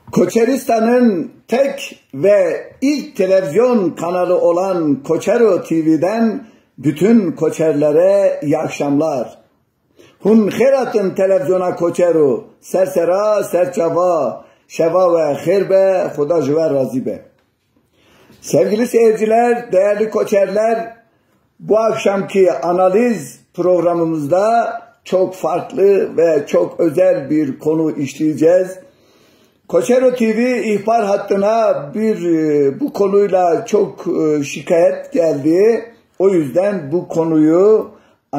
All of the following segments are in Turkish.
Koçeristan'ın tek ve ilk televizyon kanalı olan Koçero TV'den bütün koçerlere iyi akşamlar. Hun xeratın televizyona Koçero, sersera, serçava, şeva ve xerbe, Xuda jüver razı be. Sevgili seyirciler, değerli koçerler, bu akşamki analiz programımızda çok farklı ve çok özel bir konu işleyeceğiz. Koçero TV ihbar hattına bu konuyla çok şikayet geldi. O yüzden bu konuyu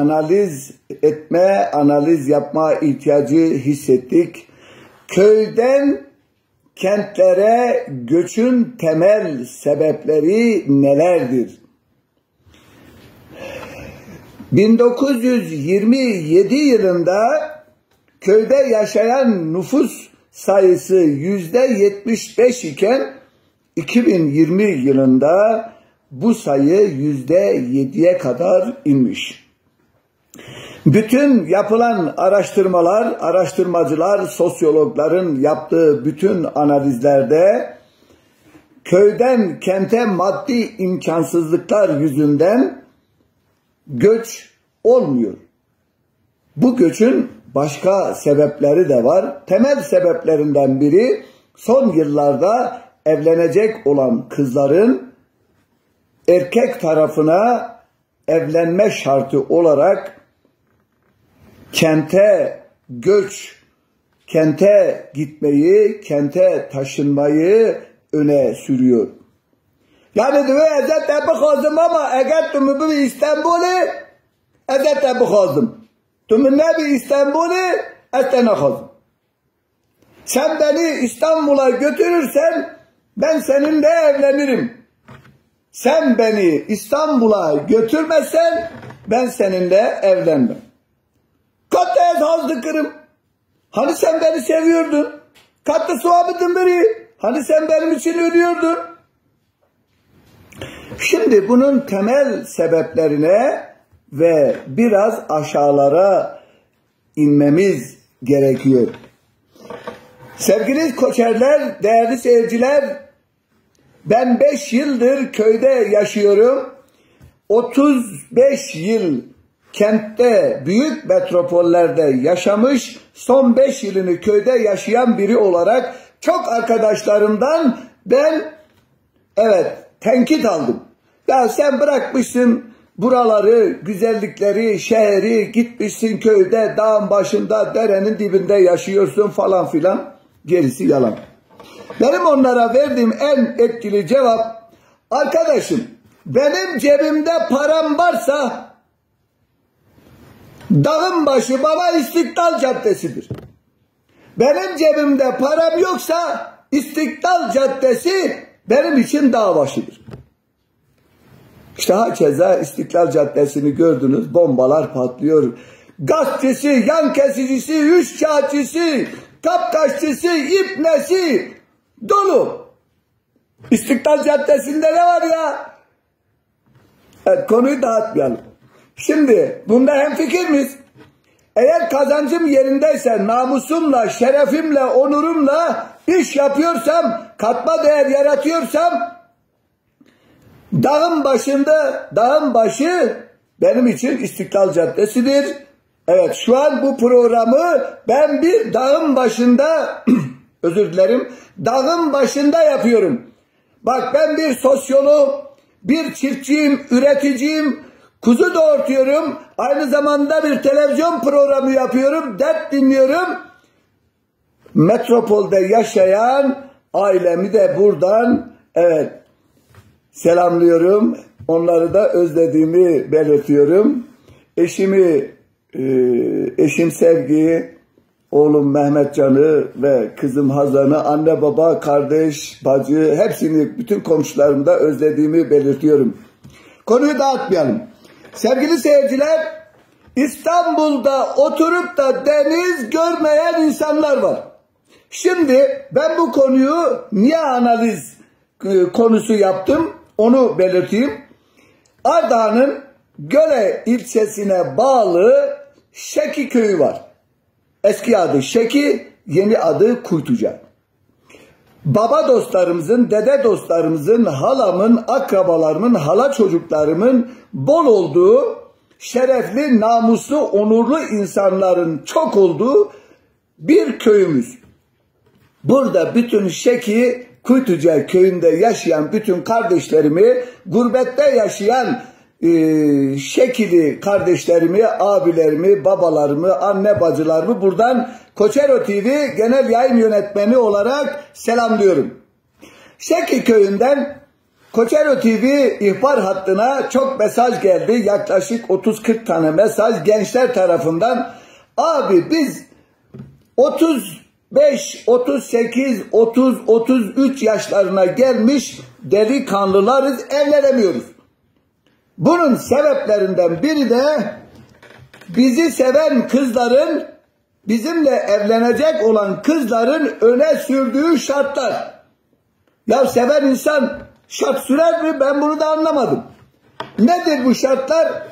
analiz yapma ihtiyacı hissettik. Köyden kentlere göçün temel sebepleri nelerdir? 1927 yılında köyde yaşayan nüfus sayısı %75 iken 2020 yılında bu sayı %7'ye kadar inmiş. Bütün yapılan araştırmacılar, sosyologların yaptığı bütün analizlerde köyden kente maddi imkansızlıklar yüzünden göç olmuyor. Bu göçün başka sebepleri de var. Temel sebeplerinden biri son yıllarda evlenecek olan kızların erkek tarafına evlenme şartı olarak kente gitmeyi, kente taşınmayı öne sürüyor. Yani diyor ezet de bıkhazım ama eğer tümü bir İstanbul'u ezet de bıkhazım. Tümü ne bir İstanbul'u ezet ne khazım. Sen beni İstanbul'a götürürsen ben seninle evlenirim. Sen beni İstanbul'a götürmezsen ben seninle evlenmem. Katta ez hazdı kırım. Hani sen beni seviyordun. Katta sohbetin biri. Hani sen benim için ölüyordun. Şimdi bunun temel sebeplerine ve biraz aşağılara inmemiz gerekiyor. Sevgili koçerler, değerli seyirciler, ben 5 yıldır köyde yaşıyorum. 35 yıl kentte, büyük metropollerde yaşamış, son 5 yılını köyde yaşayan biri olarak çok arkadaşlarımdan ben tenkit aldım. Ya sen bırakmışsın buraları, güzellikleri, şehri, gitmişsin köyde, dağın başında, derenin dibinde yaşıyorsun falan filan. Gerisi yalan. Benim onlara verdiğim en etkili cevap, arkadaşım benim cebimde param varsa dağın başı bana İstiklal Caddesi'dir. Benim cebimde param yoksa İstiklal Caddesi benim için dağ başıdır. İşte hakeza İstiklal Caddesi'ni gördünüz, bombalar patlıyor. Gazetesi, yan kesicisi, üçkağıtçısı, kapkaççısı, ipnesi dolu. İstiklal Caddesi'nde ne var ya? Evet, konuyu dağıtmayalım. Şimdi bunda hemfikir miyiz? Eğer kazancım yerindeyse, namusumla, şerefimle, onurumla iş yapıyorsam, katma değer yaratıyorsam, dağın başı benim için İstiklal Caddesi'dir. Evet, şu an bu programı ben bir dağın başında dağın başında yapıyorum. Bak, ben bir sosyolog, bir çiftçiyim, üreticiyim, kuzu doğurtuyorum, aynı zamanda bir televizyon programı yapıyorum, dert dinliyorum. Metropolde yaşayan ailemi de buradan selamlıyorum. Onları da özlediğimi belirtiyorum. Eşim Sevgi, oğlum Mehmetcan'ı ve kızım Hazan'ı, anne baba, kardeş, bacı, hepsini, bütün komşularımı da özlediğimi belirtiyorum. Konuyu dağıtmayalım. Sevgili seyirciler, İstanbul'da oturup da deniz görmeyen insanlar var. Şimdi ben bu konuyu niye analiz konusu yaptım onu belirteyim. Ardahan'ın Göle ilçesine bağlı Şeki köyü var. Eski adı Şeki, yeni adı Kuytuca. baba dostlarımızın, dede dostlarımızın, halamın, akrabalarımın, hala çocuklarımın bol olduğu, şerefli, namuslu, onurlu insanların çok olduğu bir köyümüz. Burada bütün Şeki Kuytuca köyünde yaşayan bütün kardeşlerimi, gurbette yaşayan Şekili kardeşlerimi, abilerimi, babalarımı, anne bacılarımı buradan Koçero TV Genel Yayın Yönetmeni olarak selamlıyorum. Şeki köyünden Koçero TV ihbar hattına çok mesaj geldi. Yaklaşık 30-40 tane mesaj gençler tarafından. Abi biz 35, 38, 30, 33 yaşlarına gelmiş delikanlılarız, evlenemiyoruz. Bunun sebeplerinden biri de bizi seven kızların, bizimle evlenecek olan kızların öne sürdüğü şartlar. Ya seven insan şart sürer mi? Ben bunu da anlamadım. Nedir bu şartlar?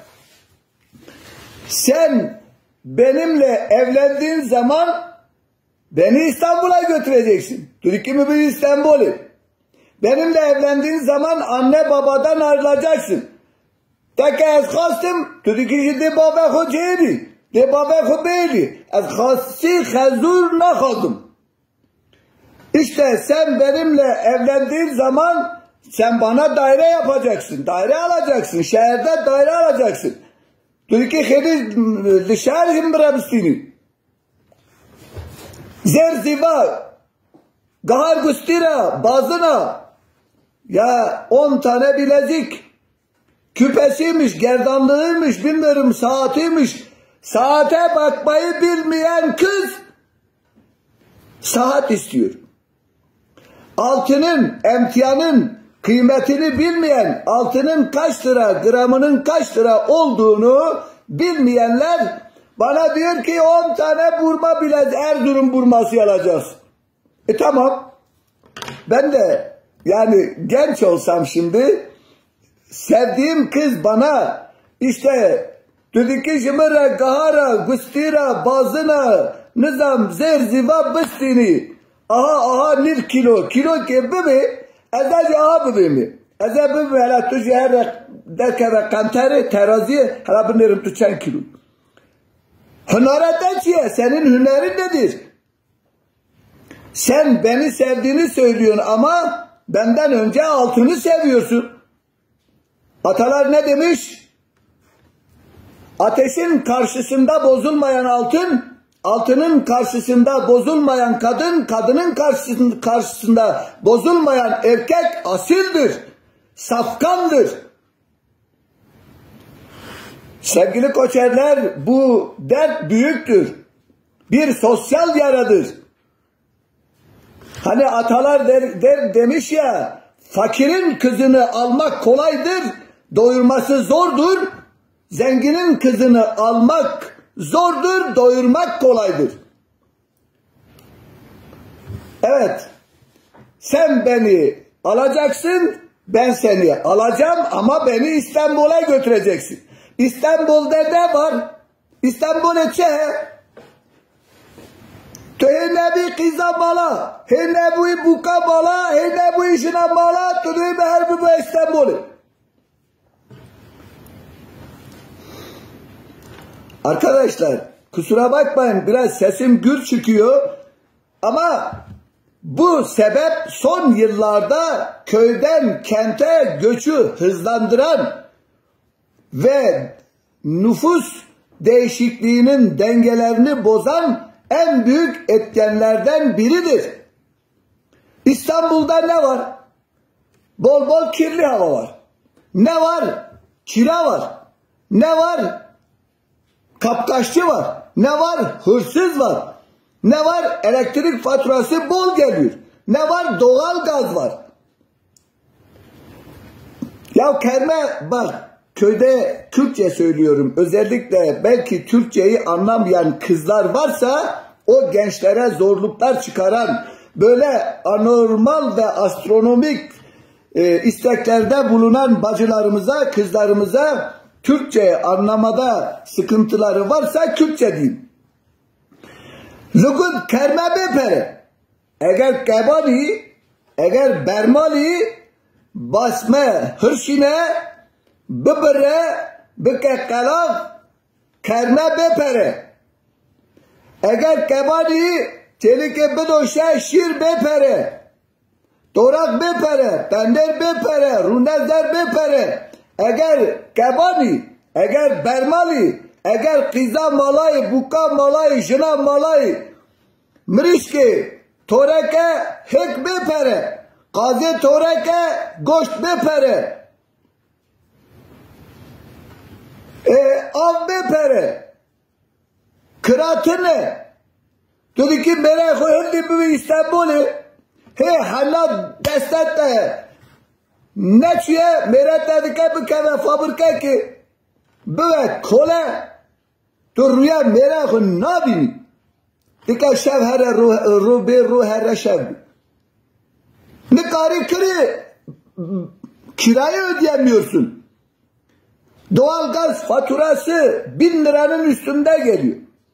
Sen benimle evlendiğin zaman beni İstanbul'a götüreceksin. Türkiye bir İstanbul'u. Benimle evlendiğin zaman anne babadan ayrılacaksın. Tek az khastım, Türkiye de baba hocaydı, de baba hobeydi. Az khasti khazur nakhadım. İşte sen benimle evlendiğin zaman sen bana daire yapacaksın, daire alacaksın, şehirde daire alacaksın. Türkiye khedi dışarı himbrabistini. Zerziva, gahar gustira, bazına, ya 10 tane bilezik, küpesiymiş, gerdanlığıymış, bilmiyorum saatiymiş, saate bakmayı bilmeyen kız saat istiyor. Altının, emtianın kıymetini bilmeyen, altının kaç lira, gramının kaç lira olduğunu bilmeyenler bana diyor ki 10 tane burma bilezik, Erzurum burması alacağız. Tamam. Ben de yani genç olsam şimdi sevdiğim kız bana işte Türkiye Jimara, Gahara, Gustira, Bazına, Nizam, Zerziva, Bistini. Aha nir kilo gibi mi? Ezac aha gibi mi? Ezac gibi mi? Hala tuji her derke ve kanteri teraziye hala binirim tuçan kilo. Hınaretten çiye? Senin hünerin nedir? Sen beni sevdiğini söylüyorsun ama benden önce altını seviyorsun. Atalar ne demiş? Ateşin karşısında bozulmayan altın, altının karşısında bozulmayan kadın, kadının karşısında bozulmayan erkek asildir, safkandır. Sevgili koçerler, bu dert büyüktür. Bir sosyal yaradır. Hani atalar demiş ya, fakirin kızını almak kolaydır, doyurması zordur. Zenginin kızını almak zordur, doyurmak kolaydır. Evet, sen beni alacaksın, ben seni alacağım ama beni İstanbul'a götüreceksin. İstanbul'da ne var? İstanbul'da çe? Hene bir kıza bala, hene bu buka bala, hene bu işine bala, tüdüğü her bu İstanbul'u. Arkadaşlar kusura bakmayın biraz sesim gür çıkıyor ama bu sebep son yıllarda köyden kente göçü hızlandıran ve nüfus değişikliğinin dengelerini bozan en büyük etkenlerden biridir. İstanbul'da ne var? Bol bol kirli hava var. Ne var? Kira var. Ne var? Kapkaççı var. Ne var? Hırsız var. Ne var? Elektrik faturası bol geliyor. Ne var? Doğal gaz var. Ya kerme bak, köyde Türkçe söylüyorum. Özellikle belki Türkçeyi anlamayan kızlar varsa o gençlere zorluklar çıkaran böyle anormal ve astronomik isteklerde bulunan bacılarımıza, kızlarımıza Türkçe anlamada sıkıntıları varsa Kürtçe diyeyim. Lugun kerme bepere. Eğer kebani eğer bermali basme hırşine bibire bikekalak kerme bepere eğer kebani telike bidoşe şir bepere torak bepere pender bepere runezler bepere eğer kebani eğer bermali eğer kıza malay buka malay jina malay mrişke toreke hek bepere kaze toreke goşt bepere av bepere kıratını dedi ki merak hindi bu İstanbul'u he hala destek de ne çiye merak dedi ki bu keme fabrika ki böyle kole تو رویا میرا خو نبینی دیگه شب هر رو به رو هر شب ne kari kiri kirayı ödeyemiyorsun. Doğalgaz faturası 1000 liranın üstünde geliyor.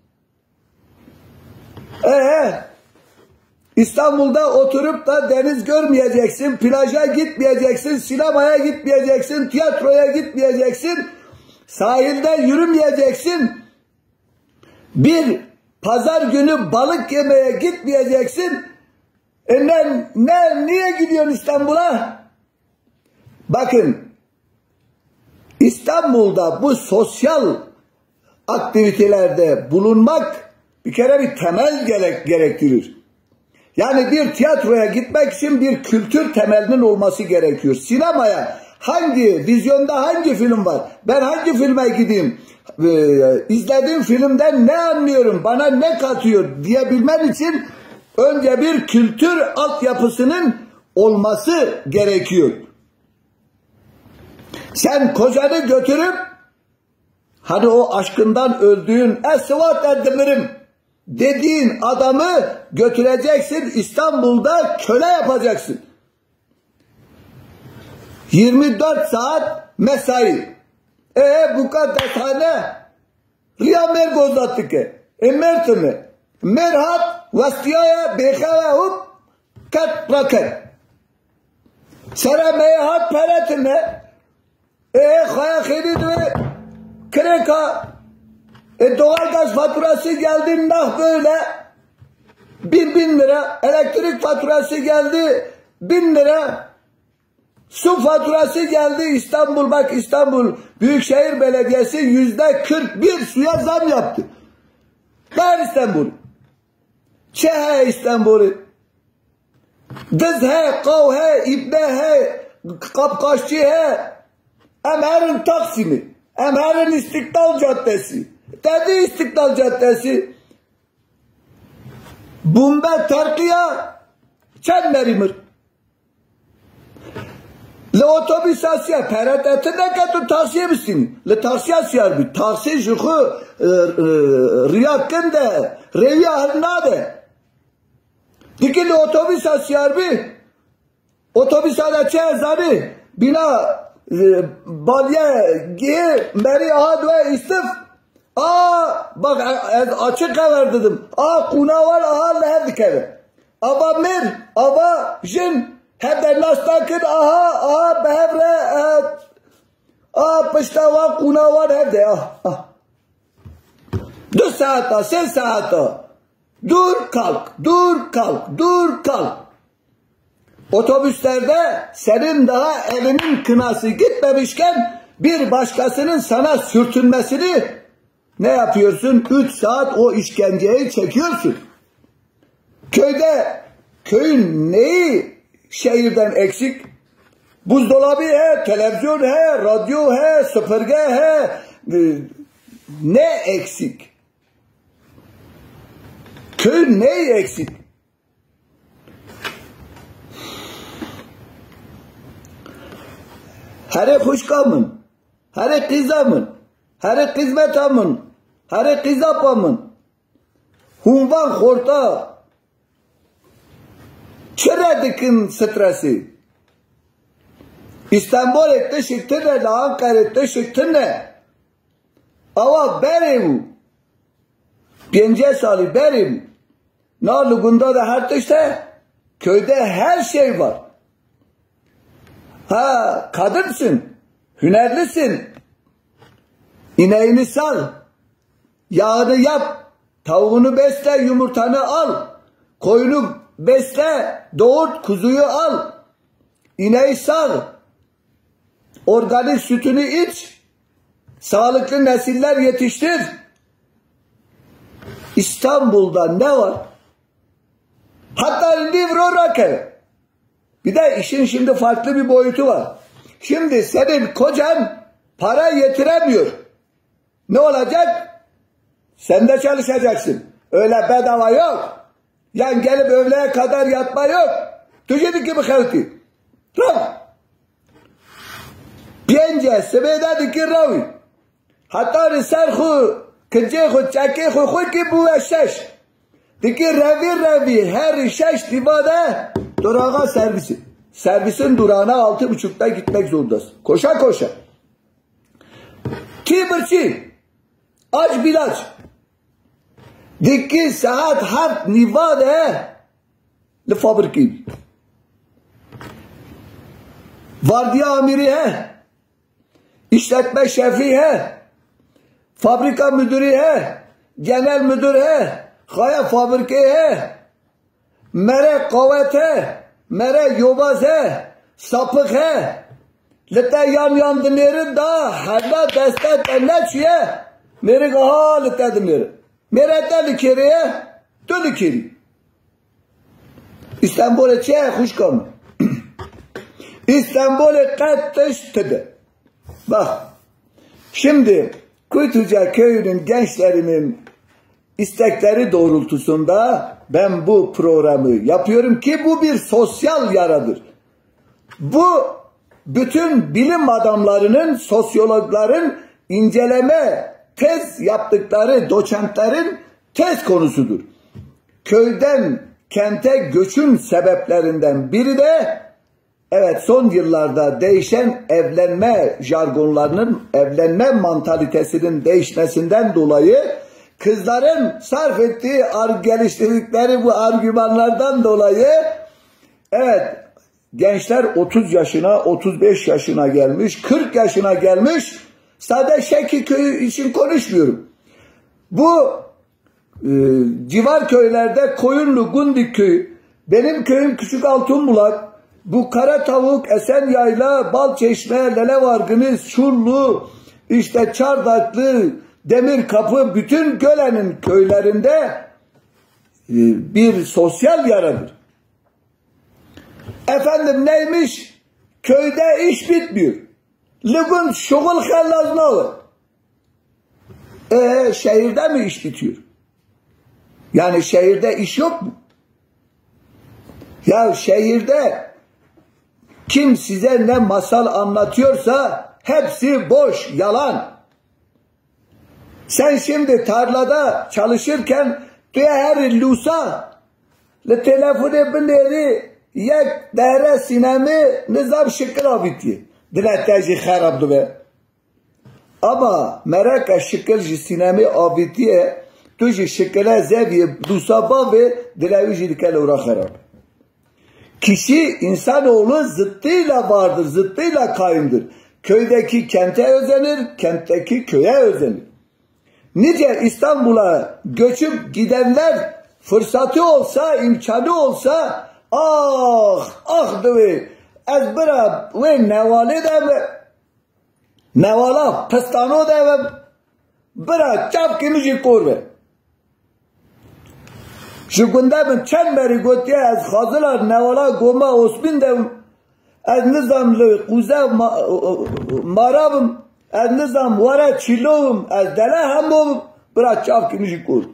İstanbul'da oturup da deniz görmeyeceksin, plaja gitmeyeceksin, sinemaya gitmeyeceksin, tiyatroya gitmeyeceksin, sahilde yürümeyeceksin. Bir pazar günü balık yemeye gitmeyeceksin. Niye gidiyorsun İstanbul'a? Bakın, İstanbul'da bu sosyal aktivitelerde bulunmak bir kere bir temel gerektirir. Yani bir tiyatroya gitmek için bir kültür temelinin olması gerekiyor. Sinemaya vizyonda hangi film var? Ben hangi filme gideyim? İzlediğim filmden ne anlıyorum? Bana ne katıyor diyebilmen için önce bir kültür altyapısının olması gerekiyor. Sen kocanı götürüp hani o aşkından öldüğün esvat edimirim dediğin adamı götüreceksin, İstanbul'da köle yapacaksın. 24 saat mesai. Bu kadar tane riya mer gozattık. Mertme merhat vastiyaya bekava hop kat rakat. Sara mehat peretme khaya khidid ve kreka doğalgaz faturası geldi nah böyle 1000 lira, elektrik faturası geldi 1000 lira, su faturası geldi İstanbul, bak İstanbul Büyükşehir Belediyesi %41 suya zam yaptı. Ver İstanbul. Çe İstanbul'u. Dız he, kav he, ibne he, kapkaşçı he. Emher'in Taksim'i, Emher'in İstiklal Caddesi. Dedi İstiklal Caddesi. Bumbe Terkiya çend merimir. Le otobüs asya peret etine ki tu taksiye misin? Le taksiye asya bir taksi jukhu riyakinde reviya hernade. Diki le otobüs asya bir otobüs ada çe zabi bina balye giye meri ahad ve istif. Bak açık haber dedim. Kuna var leher dikere. Aba mir, aba jin. Hep de nastakın behevre pıştava kuna var hep de 2 saat 3 saat dur kalk. Otobüslerde senin daha elinin kınası gitmemişken bir başkasının sana sürtünmesini ne yapıyorsun? 3 saat o işkenceyi çekiyorsun. Köyün neyi şehirden eksik? Buzdolabı he, televizyon he, radyo he, süpürge he. Ne eksik? Köyün neyi eksik? Her kuşkamın, her kızamın, her kızmetamın, her kızapamın, hunvan horta, çeredikin stresi. İstanbul etti şiktine, Ankara etti şiktine. Ama benim, 5 salı benim, na lugunda da her tişte, Köyde her şey var. Ha, kadınsın, hünerlisin. İneğini sal, yağını yap, tavuğunu besle, yumurtanı al. Koyunu besle, doğurt, kuzuyu al. İneği sal, organik sütünü iç. Sağlıklı nesiller yetiştir. İstanbul'da ne var? Hatta livro rakı. Bir de işin şimdi farklı bir boyutu var. Şimdi senin kocan para yetiremiyor. Ne olacak? Sen de çalışacaksın. Öyle bedava yok. Yani gelip öğleye kadar yatma yok. Tücedi gibi halkı. Rav. Pience sebeda diki ravi. Hatta risarhu kıcıhu çakihu ki bu eşeş. Diki revi her şeş divada durağa servisi. Servisin durağına 6.30'da gitmek zorundasın. Koşa koşa. Kibirçi. Aç bilaç. Diki saat hart nivade le fabriki. Vardiya amiri he. İşletme şefi he. Fabrika müdürü he. Genel müdür he. Kaya fabrike he. Mere kuvvet he. Mere yobaz he. Sapık he. Lete yan dinlerin da hala destek enneçiye. Mere kaha lete dinlerin. Mere de likeriye. Tu likeri. İstanbul'e çeye hoş kalma. İstanbul'e kattıştıdı. Bak. Şimdi Kuytuca köyünün gençlerinin istekleri doğrultusunda ben bu programı yapıyorum ki bu bir sosyal yaradır. Bu bütün bilim adamlarının, sosyologların inceleme, tez yaptıkları doçentlerin tez konusudur. Köyden kente göçün sebeplerinden biri de evet son yıllarda değişen evlenme jargonlarının, evlenme mantalitesinin değişmesinden dolayı kızların sarf ettiği, geliştirdikleri bu argümanlardan dolayı evet gençler 30 yaşına, 35 yaşına gelmiş, 40 yaşına gelmiş. Sadece Şeki köyü için konuşmuyorum. Bu civar köylerde Koyunlu, Gundik köyü, benim köyüm Küçük Altunbulak, bu Karatavuk, Esenyayla, Balçeşme, Lelevargını, Şurlu, işte Çardaklı, Demirkapı, bütün Göle'nin köylerinde bir sosyal yaradır. Efendim neymiş? Köyde iş bitmiyor. Lübün şugul hellaznalı. Şehirde mi iş bitiyor? Yani şehirde iş yok mu? Ya şehirde kim size ne masal anlatıyorsa hepsi boş, yalan. Sen şimdi tarlada çalışırken her lusa le telefonu binleri yek dere sinemi nizam şıkkı abiti. Diletteci harabdı be. Ama meraka şıkkı sinemi abitiye tuji şıkkıla zeviye lusa bavi dilevici dikele uğra harab. Kişi insanoğlu zıttıyla vardır, zıttıyla kaimdir. Köydeki kente özenir, kentteki köye özenir. Nice İstanbul'a göçüp gidenler fırsatı olsa, imkanı olsa diye ezbira ve nevali de nevala pestano de bira çap kimiji korbe. Şu günde ben çen beri gotiye az hazırlar nevala goma osmin de az nizamlı kuze marabım az nizam vara çilovum az dele hamum bira çap kimiji korbe.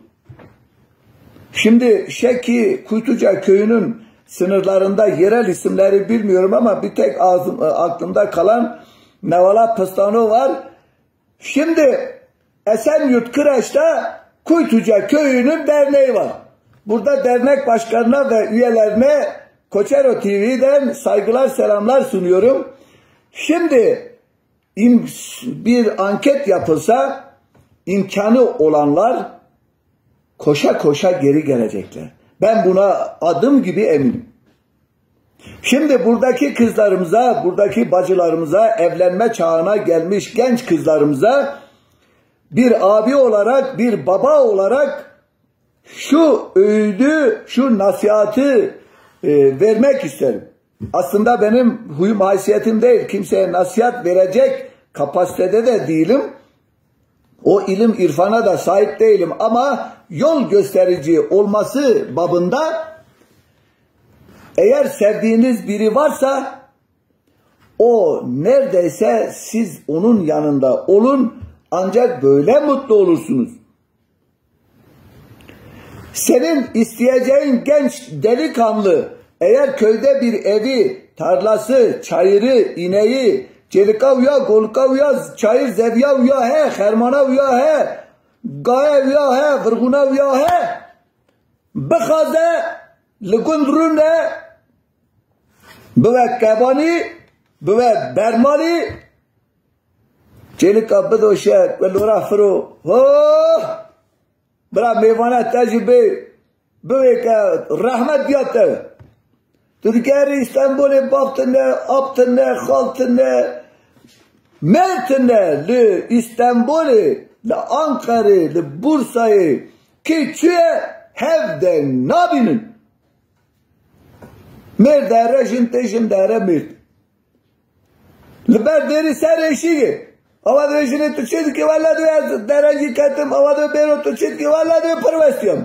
Şimdi Şeki Kuytuca köyünün sınırlarında yerel isimleri bilmiyorum ama bir tek aklımda kalan Nevala Pıstano var. Şimdi Esenyurt Kıraç'ta Kuytuca köyünün derneği var. Burada dernek başkanına ve üyelerine Koçero TV'den saygılar selamlar sunuyorum. Şimdi bir anket yapılsa imkanı olanlar koşa koşa geri gelecekler. Ben buna adım gibi eminim. Şimdi buradaki kızlarımıza, buradaki bacılarımıza, evlenme çağına gelmiş genç kızlarımıza bir abi olarak, bir baba olarak şu öğüdü, şu nasihatı vermek isterim. Aslında benim huyum, haysiyetim değil. Kimseye nasihat verecek kapasitede de değilim. O ilim irfana da sahip değilim. Ama yol gösterici olması babında eğer sevdiğiniz biri varsa o neredeyse siz onun yanında olun, ancak böyle mutlu olursunuz. Senin isteyeceğin genç delikanlı eğer köyde bir evi, tarlası, çayırı, ineği, celika uya, golka uya, çayır zevya uya he, hermana uya he, gaye uya he, vırguna uya he, bıkhaze, lügundrune, büve kebani, büve bermali, celika bıdoşe, velura fru, bıra meyvana tecrübe, büve ke rahmet diyate. Türkiye İstanbul'u baktığında, aptığında, haltığında, mertinde, İstanbul'u, Ankara'yı, Bursa'yı, Keçi'ye hevde nabinin. Merdere, jintare, mert. Liberderi ser eşiği. Ava da eşini tutuşuydu ki valla diyor, dereci katım, ava da bero tutuşuydu ki valla diyor, pırvestiyom.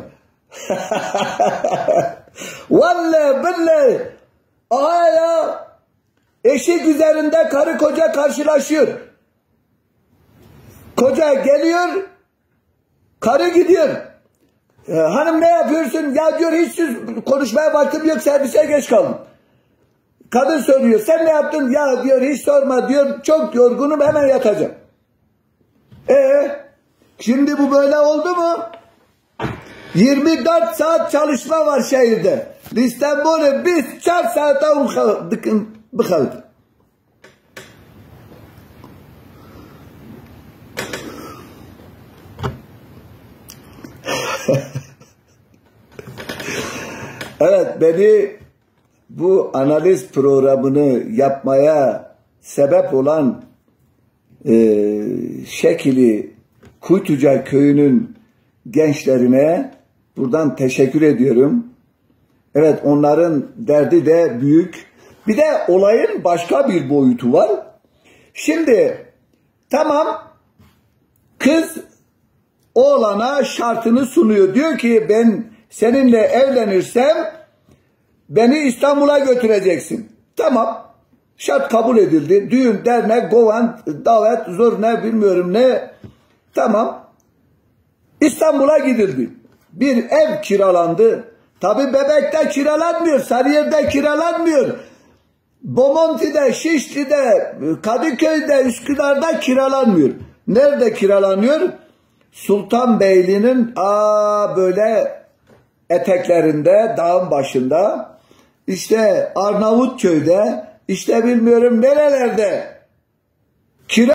Vallahi billahi. Aha ya, eşik üzerinde karı koca karşılaşıyor. Koca geliyor, karı gidiyor. Hanım ne yapıyorsun? Ya diyor hiç konuşmaya vaktim yok, servise geç kaldım. Kadın soruyor, sen ne yaptın? Ya diyor hiç sorma diyor, çok yorgunum, hemen yatacağım. Şimdi bu böyle oldu mu? 24 saat çalışma var şehirde. İstanbul'u biz 4 saate bıkaldı. Evet, beni bu analiz programını yapmaya sebep olan Şekili Kuytuca köyünün gençlerine buradan teşekkür ediyorum. Evet, onların derdi de büyük. Bir de olayın başka bir boyutu var. Şimdi tamam, kız oğlana şartını sunuyor. Diyor ki ben seninle evlenirsem beni İstanbul'a götüreceksin. Tamam, şart kabul edildi. Düğün, dernek, govan, davet, zor ne bilmiyorum ne. Tamam, İstanbul'a gidildi. Bir ev kiralandı. Tabi Bebek'te kiralanmıyor, Sarıyer'de kiralanmıyor. Bomonti'de, Şişli'de, Kadıköy'de, Üsküdar'da kiralanmıyor. Nerede kiralanıyor? Sultanbeyli'nin böyle eteklerinde, dağın başında, işte Arnavutköy'de, işte bilmiyorum nerelerde kira